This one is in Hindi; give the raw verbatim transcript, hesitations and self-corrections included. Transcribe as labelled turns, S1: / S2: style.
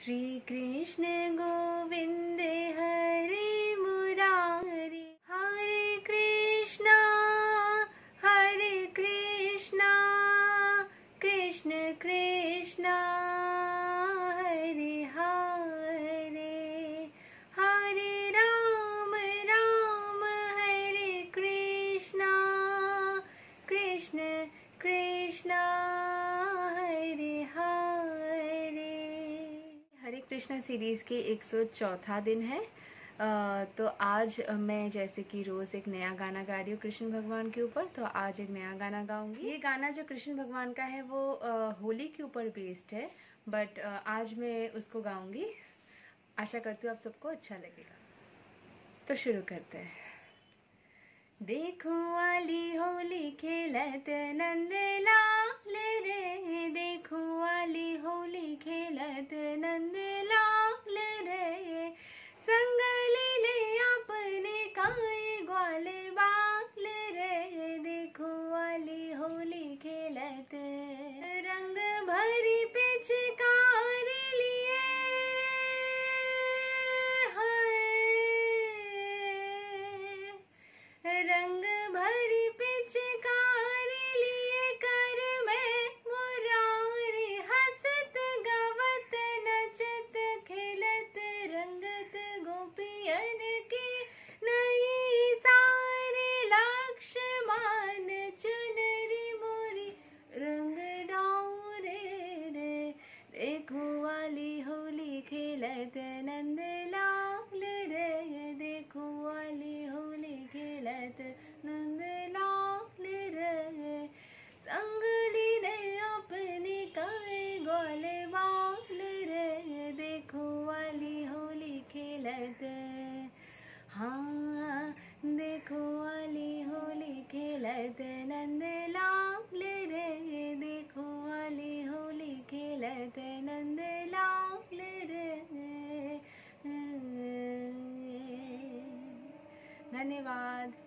S1: श्री कृष्ण गोविंद हरे मुरारी, हरे कृष्णा हरे कृष्णा कृष्ण कृष्णा हरे हरे, हरे राम राम हरे कृष्णा कृष्ण कृष्णा हरे हरे। हरे कृष्णा सीरीज़ के एक सौ चौथा दिन है। आ, तो आज मैं जैसे कि रोज़ एक नया गाना गा रही हूँ कृष्ण भगवान के ऊपर, तो आज एक नया गाना गाऊंगी। ये गाना जो कृष्ण भगवान का है वो आ, होली के ऊपर बेस्ड है, बट आ, आज मैं उसको गाऊंगी। आशा करती हूँ आप सबको अच्छा लगेगा। तो शुरू करते हैं। देखो वाली होली खेलत नंद लाल रे, देखो वाली होली खेलत नंद लाल रे, संग लीले अपने काए ग्वाल बाल रे, देखो वाली होली खेलत रंग भरी पिचकार लिए रंग भरी पिचकार लिए कर मैं मुरारी, हंसत गावत नचत खेलत रंगत गोपियन की नई सारी, लक्ष्मण चुनरी मोरी रंग डाउरे रे, देखो वाली होली खेलत नंद लाल रे, देखो वाली होली खेलत नंद लाल रे, संग लीले अपने काए ग्वाल बाल रे, देखो वाली होली खेलत, हाँ देखो वाली होली खेलत नंद लाल रे, देखो वाली होली खेलत नंद लाल रे। धन्यवाद।